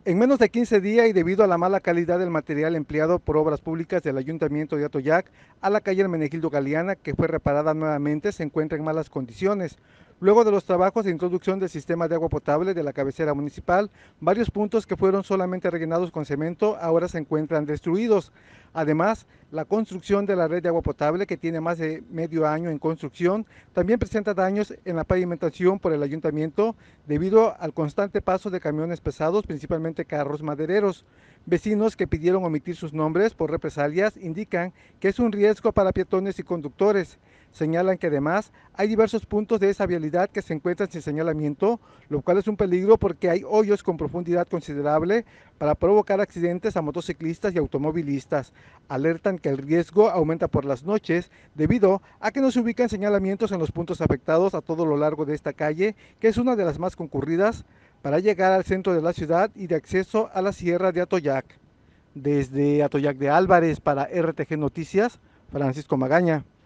En menos de 15 días y debido a la mala calidad del material empleado por obras públicas del Ayuntamiento de Atoyac, a la calle Hermenegildo Galeana, que fue reparada nuevamente, se encuentra en malas condiciones. Luego de los trabajos de introducción del sistema de agua potable de la cabecera municipal, varios puntos que fueron solamente rellenados con cemento ahora se encuentran destruidos. Además, la construcción de la red de agua potable, que tiene más de medio año en construcción, también presenta daños en la pavimentación por el ayuntamiento debido al constante paso de camiones pesados, principalmente carros madereros. Vecinos que pidieron omitir sus nombres por represalias indican que es un riesgo para peatones y conductores. Señalan que además hay diversos puntos de esa vialidad que se encuentran sin señalamiento, lo cual es un peligro porque hay hoyos con profundidad considerable para provocar accidentes a motociclistas y automovilistas. Alertan que el riesgo aumenta por las noches debido a que no se ubican señalamientos en los puntos afectados a todo lo largo de esta calle, que es una de las más concurridas para llegar al centro de la ciudad y de acceso a la sierra de Atoyac. Desde Atoyac de Álvarez para RTG Noticias, Francisco Magaña.